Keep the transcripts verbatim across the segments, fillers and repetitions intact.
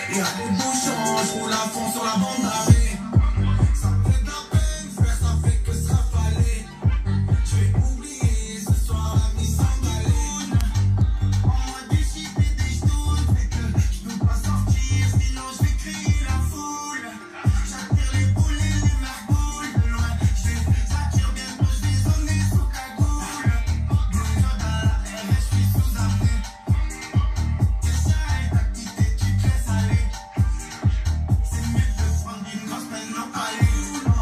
Y'a des bouchons, je roule à fond sur la bande d'arrêt. Ça me fait de la peine, frère, ça fait que se rafaler. Je vais oublier ce soir la mise en galère. En mode du chip et des jetons, fait que je peux pas sortir, sinon je vais crier la foule. J'attire les boules et les margoules de loin. Je les attire bientôt, je les emmène sous cagoule. Déjà dans la R S, je suis sous-amené. Déjà est activité, tu te laisses aller. C'est mieux de prendre une grosse peine non aller.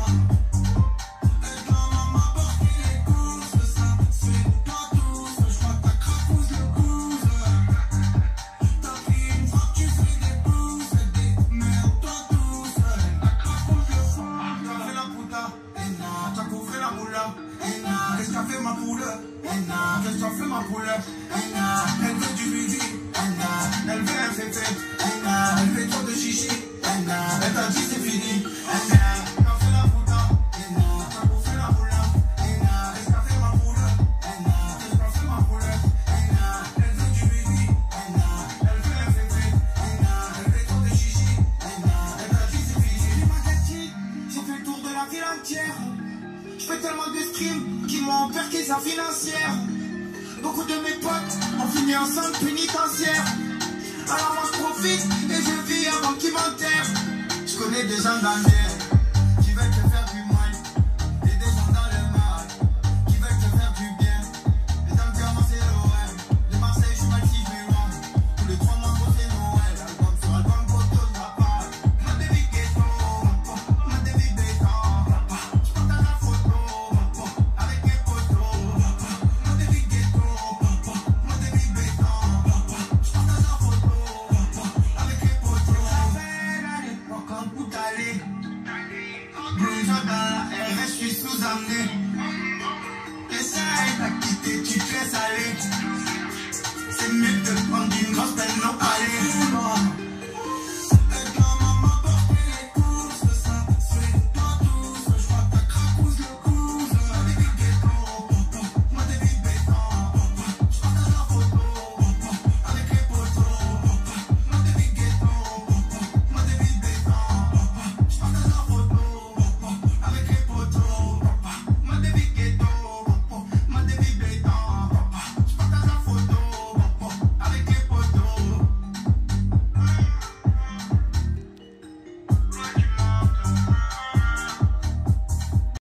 Et quand maman porte les courses, ça se fait pas tous. Je crois que ta crapouze le couze. T'as pris une fois que tu fais des pousses, des merdes toi tous. Ta crapouze le fond. T'as fait la puta, et non, t'as couvré la moula. Et non, qu'est-ce qu'a fait ma poule? Et non, qu'est-ce qu'a fait ma poule? Et non, elle veut du midi. Et non, elle veut un féfé. Et non, elle fait trop de chichi. Et non, elle t'a dit c'est fini. Et non, t'as fait la puta. Et non, t'as couvré la moula. Et non, qu'est-ce qu'a fait ma poule? Et non, qu'est-ce qu'a fait ma poule? Et non, elle veut du midi. Et non, elle veut un féfé. Et non, elle fait trop de chichi. Et non, elle t'a dit c'est fini. J'ai ma tactique, j'ai fait le tour de la ville entière. Je fais tellement de streams qui m'ont perqué sa financière. Beaucoup de mes potes ont fini en centre pénitentiaire. Alors moi je profite et je vis avant qu'ils m'enterrent. Je connais des gens dans l'air qui veulent te faire du mal. Et des gens dans le mal qui veulent te faire du bien. Et dans le cœur moi c'est l'O M. De Marseille je suis mal si je vais loin. Tous les trois mois gros c'est Noël. Album sur album photo de ma part. Ma dévie ghetto, ma dévie béton. Je partage la photo avec mes potos. Ma dévie ghetto, ma dévie béton. Je partage la photo avec les potos. À l'époque en tout allé. Déjà dans la R S, je suis sous-amené. Et ça est acquitté, tu te laisses aller.